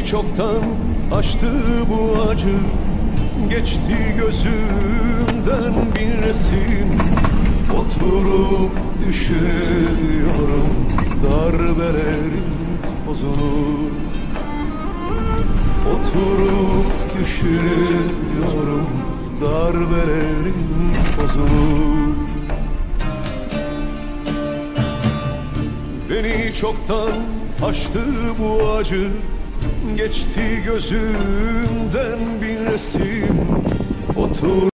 çoktan aştı bu acı. Geçti gözümden bir resim. Oturup düşünüyorum darbelerin tozunu. Oturup düşünüyorum darbelerin tozunu. Beni çoktan aştı bu acı. Geçti gözümden bir resim. Otur